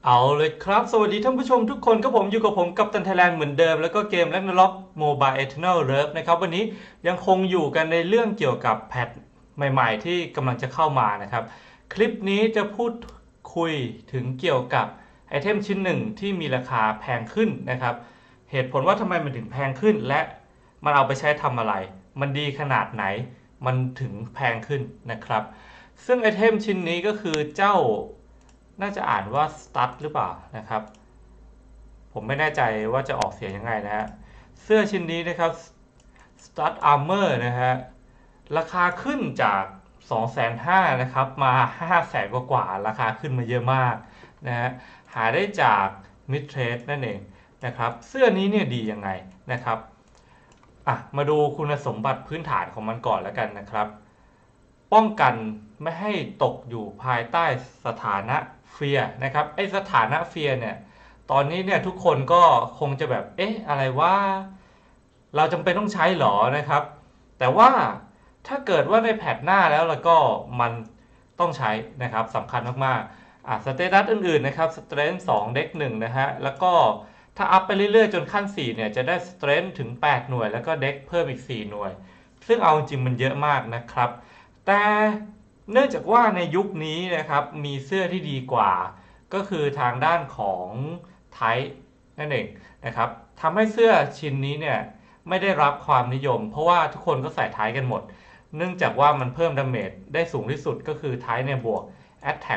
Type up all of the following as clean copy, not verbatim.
เอาเลยครับสวัสดีท่านผู้ชมทุกคนก็ผมอยู่กับผมกัปตันไทยแลนด์เหมือนเดิมแล้วก็เกม Ragnarok Mobile Eternal Love นะครับวันนี้ยังคงอยู่กันในเรื่องเกี่ยวกับแพทใหม่ๆที่กำลังจะเข้ามานะครับคลิปนี้จะพูดคุยถึงเกี่ยวกับไอเทมชิ้นหนึ่งที่มีราคาแพงขึ้นนะครับเหตุผลว่าทำไมมันถึงแพงขึ้นและมันเอาไปใช้ทำอะไรมันดีขนาดไหนมันถึงแพงขึ้นนะครับซึ่งไอเทมชิ้นนี้ก็คือเจ้า น่าจะอ่านว่า stud หรือเปล่านะครับผมไม่แน่ใจว่าจะออกเสียงยังไงนะฮะเสื้อชิ้นนี้นะครับ stud armor นะฮะราคาขึ้นจาก250,000นะครับมา500,000กว่าราคาขึ้นมาเยอะมากนะฮะหาได้จาก mid trade นั่นเองนะครับเสื้อนี้เนี่ยดียังไงนะครับมาดูคุณสมบัติพื้นฐานของมันก่อนแล้วกันนะครับ ป้องกันไม่ให้ตกอยู่ภายใต้สถานะเฟียร์นะครับไอสถานะเฟียร์เนี่ยตอนนี้เนี่ยทุกคนก็คงจะแบบเอ๊ะอะไรว่าเราจำเป็นต้องใช้หรอนะครับแต่ว่าถ้าเกิดว่าในแพทหน้าแล้วก็มันต้องใช้นะครับสำคัญมากๆสเตตัสอื่นๆนะครับสเตรนท์2เด็ก1นะฮะแล้วก็ถ้าอัพไปเรื่อยๆจนขั้น4เนี่ยจะได้สเตรนท์ถึง8หน่วยแล้วก็เด็กเพิ่มอีก4หน่วยซึ่งเอาจริงมันเยอะมากนะครับ แต่เนื่องจากว่าในยุคนี้นะครับมีเสื้อที่ดีกว่าก็คือทางด้านของไทนั่นเองนะครับทำให้เสื้อชิ้นนี้เนี่ยไม่ได้รับความนิยมเพราะว่าทุกคนก็ใส่ไทกันหมดเนื่องจากว่ามันเพิ่มดาเมจได้สูงที่สุดก็คือไทเนี่ยบวก Attack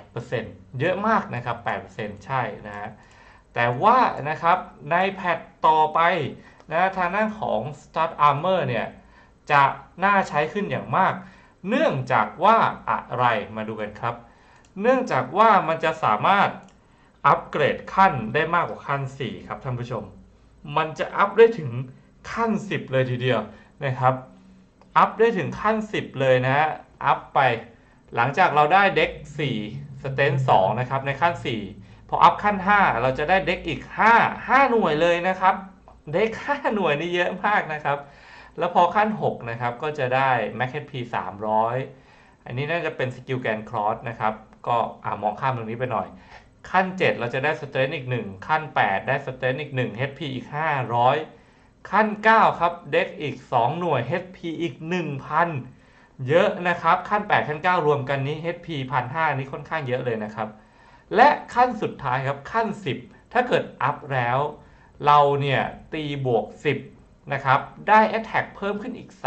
8%เยอะมากนะครับ8%ใช่นะฮะแต่ว่านะครับในแพทต่อไปนะทางด้านของ Start Armor เนี่ยจะน่าใช้ขึ้นอย่างมาก เนื่องจากว่าอะไรมาดูกันครับเนื่องจากว่ามันจะสามารถอัปเกรดขั้นได้มากกว่าขั้น4ครับท่านผู้ชมมันจะอัปได้ถึงขั้น10เลยทีเดียวนะครับอัปได้ถึงขั้น10เลยนะฮะอัปไปหลังจากเราได้เด็ก4สเตน2นะครับในขั้น4พออัพขั้น5เราจะได้เด็กอีก5หน่วยเลยนะครับเด็ก5หน่วยนี่เยอะมากนะครับแล้วพอขั้น6นะครับก็จะได้ Max HP 300อันนี้น่าจะเป็นสกิลแกนครอสนะครับก็มองข้ามตรงนี้ไปหน่อยขั้น7เราจะได้สเตรนท์อีก1ขั้น8ได้สเตรนท์อีก1 HP อีก500ขั้น9ครับเด็กอีก2หน่วย HP อีก 1,000เยอะนะครับขั้น8ขั้น9รวมกันนี้ HP 1,500นี่ค่อนข้างเยอะเลยนะครับและขั้นสุดท้ายครับขั้น10ถ้าเกิดอัพแล้วเราเนี่ยตีบวก10นะครับได้ Attack เพิ่มขึ้นอีก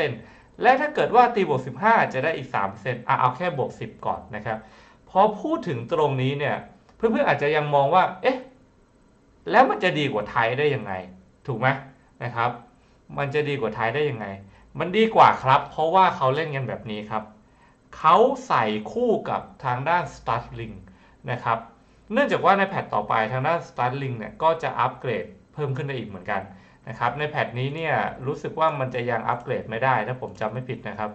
3%และถ้าเกิดว่าตีบวก15จะได้อีก 3% เอาแค่บวก10ก่อนนะครับพอพูดถึงตรงนี้เนี่ยเพื่อนๆอาจจะยังมองว่าเอ๊ะแล้วมันจะดีกว่าไทยได้ยังไงถูกไหมนะครับมันจะดีกว่าไทยได้ยังไงมันดีกว่าครับเพราะว่าเขาเล่นกันแบบนี้ครับเขาใส่คู่กับทางด้าน Starlink นะครับเนื่องจากว่าในแพทต่อไปทางด้าน Starlink เนี่ยก็จะอัปเกรดเพิ่มขึ้นได้อีกเหมือนกันนะครับในแพทนี้เนี่ยรู้สึกว่ามันจะยังอัปเกรดไม่ได้ถ้าผมจำไม่ผิดนะครับ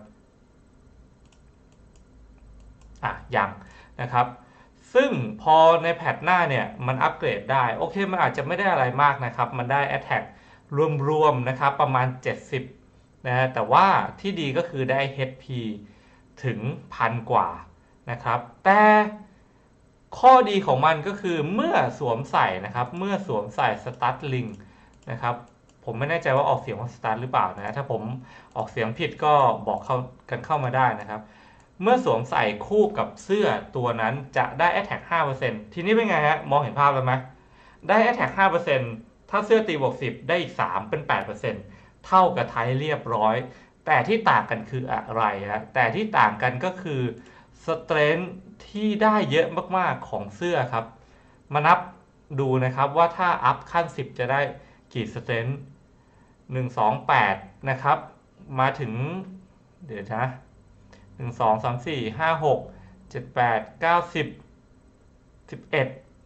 ยังนะครับซึ่งพอในแพทหน้าเนี่ยมันอัปเกรดได้โอเคมันอาจจะไม่ได้อะไรมากนะครับมันได้ Attack รวมๆนะครับประมาณ70นะแต่ว่าที่ดีก็คือได้ HP ถึง1,000กว่านะครับแต่ข้อดีของมันก็คือเมื่อสวมใส่นะครับเมื่อสวมใส่ Starlink นะครับผมไม่แน่ใจว่าออกเสียงว่า Start หรือเปล่านะถ้าผมออกเสียงผิดก็บอกเข้ามาได้นะครับเมื่อสวมใส่คู่กับเสื้อตัวนั้นจะได้ Attack 5%ทีนี้เป็นไงฮะมองเห็นภาพแล้วไหมได้ Attack 5%ถ้าเสื้อตีบวก10ได้อีก3เป็น 8%เท่ากับไทยเรียบร้อยแต่ที่ต่างกันคืออะไรฮะแต่ที่ต่างกันก็คือสเตรนท์ที่ได้เยอะมากๆของเสื้อครับมานับดูนะครับว่าถ้าอัพขั้น10จะได้กี่สเตรนท์128นะครับมาถึงเดี๋ยวนะ1 2 3 4 5 6 7 8 9 10 11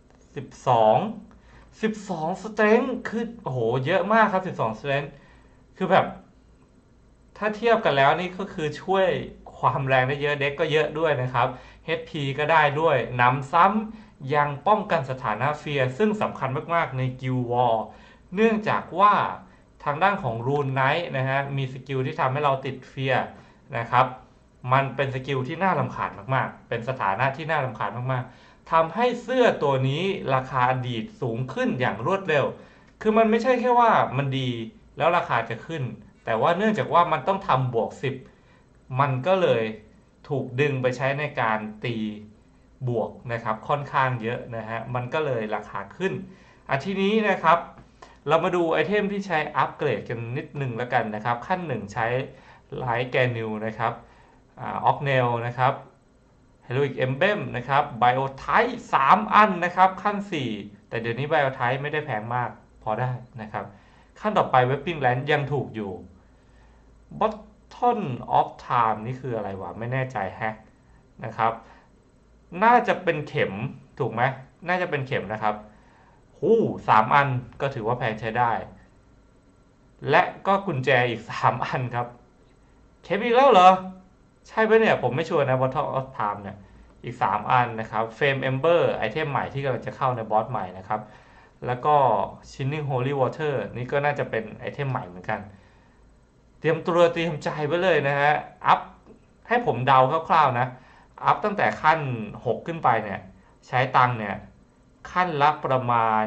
12สเตรนท์คือโอ้โหเยอะมากครับ12สเตรนท์คือแบบถ้าเทียบกันแล้วนี่ก็คือช่วยความแรงได้เยอะเด็กก็เยอะด้วยนะครับ HP ก็ได้ด้วยนำซ้ำยังป้องกันสถานะเฟียร์ซึ่งสำคัญมากๆในกิลวอร์เนื่องจากว่าทางด้านของรูนไนท์นะฮะมีสกิลที่ทำให้เราติดเฟียร์นะครับมันเป็นสกิลที่น่ารำคาญมากๆเป็นสถานะที่น่ารำคาญมากทำให้เสื้อตัวนี้ราคาดีดสูงขึ้นอย่างรวดเร็วคือมันไม่ใช่แค่ว่ามันดีแล้วราคาจะขึ้นแต่ว่าเนื่องจากว่ามันต้องทำบวก10มันก็เลยถูกดึงไปใช้ในการตีบวกนะครับค่อนข้างเยอะนะฮะมันก็เลยราคาขึ้นทีนี้นะครับเรามาดูไอเทมที่ใช้อัปเกรดกันนิดนึงแล้วกันนะครับขั้น1ใช้ไลท์แกนิวนะครับออกเนลนะครับเฮโรอิกเอมเบมนะครับไบโอไทป์3อันนะครับขั้น4แต่เดี๋ยวนี้ไบโอไทป์ไม่ได้แพงมากพอได้นะครับขั้นต่อไปเวปปิ้งแลนด์ยังถูกอยู่บอททอนออฟไทม์นี่คืออะไรวะไม่แน่ใจแฮะนะครับน่าจะเป็นเข็มถูกไหมน่าจะเป็นเข็มนะครับ3 อันก็ถือว่าแพงใช้ได้และก็กุญแจอีก3 อันครับเข็มอีกแล้วเหรอใช่ไหมเนี่ยผมไม่ชัวร์นะ Bottle of Time เนี่ยอีก3 อันนะครับเฟรม Ember ไอเทมใหม่ที่กำลังจะเข้าในบอสใหม่นะครับแล้วก็ Shining Holy Water นี่ก็น่าจะเป็นไอเทมใหม่เหมือนกันเตรียมตัวเตรียมใจไว้เลยนะฮะอัพให้ผมเดาคร่าวๆนะอัพตั้งแต่ขั้น6ขึ้นไปเนี่ยใช้ตังค์เนี่ยขั้นละประมาณ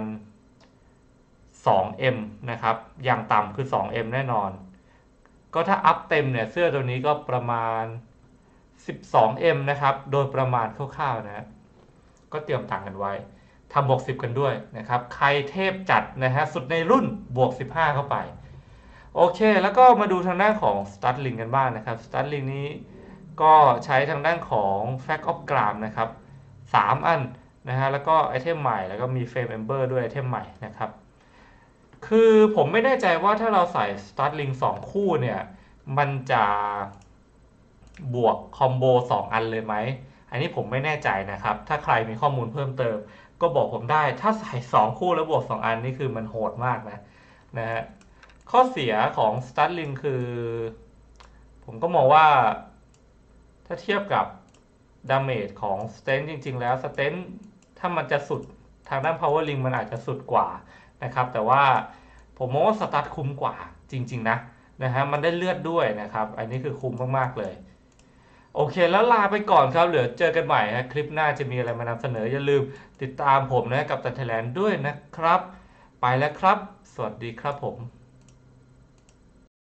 2M นะครับอย่างต่ำคือ 2M แน่นอนก็ถ้าอัพเต็มเนี่ยเสื้อตัวนี้ก็ประมาณ 12M นะครับโดยประมาณคร่าวๆนะก็เตรียมตังค์กันไว้ทำบวก10กันด้วยนะครับใครเทพจัดนะฮะสุดในรุ่นบวก15เข้าไปโอเคแล้วก็มาดูทางด้านของ Startling กันบ้างนะครับ Startling นี้ก็ใช้ทางด้านของ Fact of Gram นะครับ3 อันนะฮะแล้วก็ไอเทมใหม่แล้วก็มี Frame Ember ด้วยไอเทมใหม่นะครับคือผมไม่แน่ใจว่าถ้าเราใส่ Startling 2 คู่เนี่ยมันจะบวกคอมโบ2 อันเลยไหมอันนี้ผมไม่แน่ใจนะครับถ้าใครมีข้อมูลเพิ่มเติมก็บอกผมได้ถ้าใส่2 คู่แล้วบวก2 อันนี่คือมันโหดมากนะฮะข้อเสียของ Startling คือผมก็มองว่าถ้าเทียบกับดาเมจของ Strength จริงๆแล้ว Strength ถ้ามันจะสุดทางด้าน Power Ring มันอาจจะสุดกว่านะครับแต่ว่าผมมองว่าสตาร์ทคุ้มกว่าจริงๆนะฮะมันได้เลือดด้วยนะครับอันนี้คือคุ้มมากๆเลยโอเคแล้วลาไปก่อนครับเหลือเจอกันใหม่นะคลิปหน้าจะมีอะไรมานำเสนออย่าลืมติดตามผมนะกับตันไทยแลนด์ด้วยนะครับไปแล้วครับสวัสดีครับผม